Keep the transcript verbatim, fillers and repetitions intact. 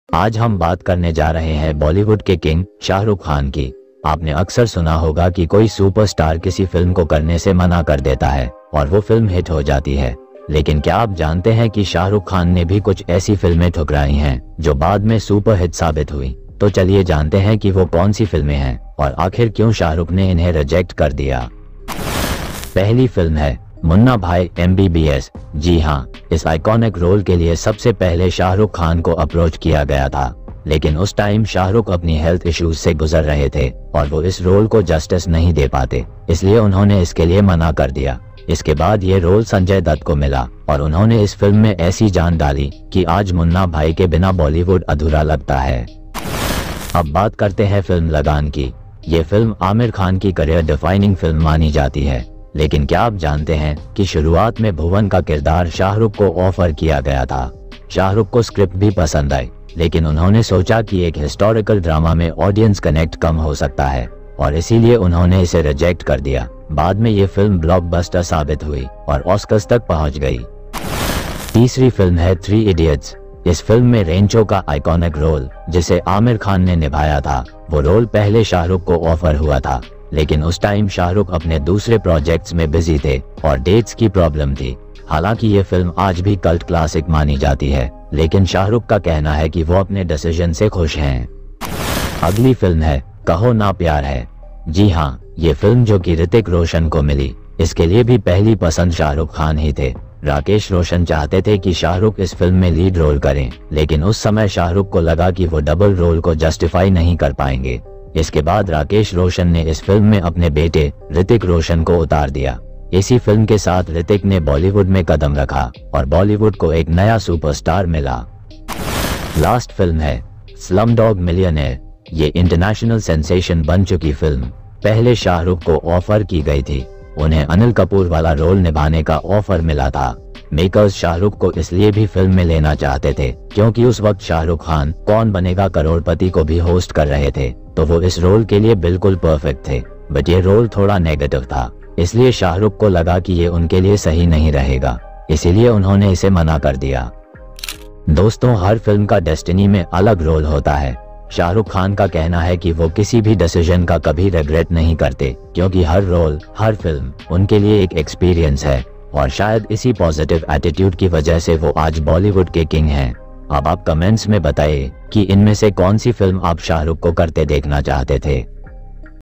आज हम बात करने जा रहे हैं बॉलीवुड के किंग शाहरुख खान की। आपने अक्सर सुना होगा कि कोई सुपरस्टार किसी फिल्म को करने से मना कर देता है और वो फिल्म हिट हो जाती है। लेकिन क्या आप जानते हैं कि शाहरुख खान ने भी कुछ ऐसी फिल्में ठुकराई हैं जो बाद में सुपर हिट साबित हुई। तो चलिए जानते हैं कि वो कौन सी फिल्में हैं और आखिर क्यों शाहरुख ने इन्हें रिजेक्ट कर दिया। पहली फिल्म है Munna Bhai M B B S. जी हाँ, इस आइकॉनिक रोल के लिए सबसे पहले शाहरुख खान को अप्रोच किया गया था, लेकिन उस टाइम शाहरुख अपनी हेल्थ इश्यूज से गुजर रहे थे और वो इस रोल को जस्टिस नहीं दे पाते, इसलिए उन्होंने इसके लिए मना कर दिया। इसके बाद ये रोल संजय दत्त को मिला और उन्होंने इस फिल्म में ऐसी जान डाली कि आज मुन्ना भाई के बिना बॉलीवुड अधूरा लगता है। अब बात करते हैं फिल्म लगान की। ये फिल्म आमिर खान की करियर डिफाइनिंग फिल्म मानी जाती है, लेकिन क्या आप जानते हैं कि शुरुआत में भुवन का किरदार शाहरुख को ऑफर किया गया था। शाहरुख को स्क्रिप्ट भी पसंद आई, लेकिन उन्होंने सोचा कि एक हिस्टोरिकल ड्रामा में ऑडियंस कनेक्ट कम हो सकता है और इसीलिए उन्होंने इसे रिजेक्ट कर दिया। बाद में ये फिल्म ब्लॉकबस्टर साबित हुई और ऑस्कर्स तक पहुंच गई। तीसरी फिल्म है थ्री इडियट्स। इस फिल्म में रेंचो का आइकॉनिक रोल जिसे आमिर खान ने निभाया था, वो रोल पहले शाहरुख को ऑफर हुआ था, लेकिन उस टाइम शाहरुख अपने दूसरे प्रोजेक्ट्स में बिजी थे और डेट्स की प्रॉब्लम थी। हालांकि ये फिल्म आज भी कल्ट क्लासिक मानी जाती है, लेकिन शाहरुख का कहना है कि वो अपने डिसीजन से खुश हैं। अगली फिल्म है कहो ना प्यार है। जी हाँ, ये फिल्म जो कि ऋतिक रोशन को मिली, इसके लिए भी पहली पसंद शाहरुख खान ही थे। राकेश रोशन चाहते थे कि शाहरुख इस फिल्म में लीड रोल करें, लेकिन उस समय शाहरुख को लगा कि वो डबल रोल को जस्टिफाई नहीं कर पाएंगे। इसके बाद राकेश रोशन ने इस फिल्म में अपने बेटे ऋतिक रोशन को उतार दिया। इसी फिल्म के साथ ऋतिक ने बॉलीवुड में कदम रखा और बॉलीवुड को एक नया सुपरस्टार मिला। लास्ट फिल्म है स्लमडॉग मिलियनेयर। ये इंटरनेशनल सेंसेशन बन चुकी फिल्म पहले शाहरुख को ऑफर की गई थी। उन्हें अनिल कपूर वाला रोल निभाने का ऑफर मिला था। मेकर्स शाहरुख को इसलिए भी फिल्म में लेना चाहते थे क्योंकि उस वक्त शाहरुख खान कौन बनेगा करोड़पति को भी होस्ट कर रहे थे, तो वो इस रोल के लिए बिल्कुल परफेक्ट थे। बट ये रोल थोड़ा नेगेटिव था, इसलिए शाहरुख को लगा कि ये उनके लिए सही नहीं रहेगा, इसीलिए उन्होंने इसे मना कर दिया। दोस्तों, हर फिल्म का डेस्टिनी में अलग रोल होता है। शाहरुख खान का कहना है कि वो किसी भी डिसीजन का कभी रिग्रेट नहीं करते, क्योंकि हर रोल, हर फिल्म उनके लिए एक एक्सपीरियंस है और शायद इसी पॉजिटिव एटीट्यूड की वजह से वो आज बॉलीवुड के किंग हैं। अब आप कमेंट्स में बताइए कि इनमें से कौन सी फिल्म आप शाहरुख को करते देखना चाहते थे।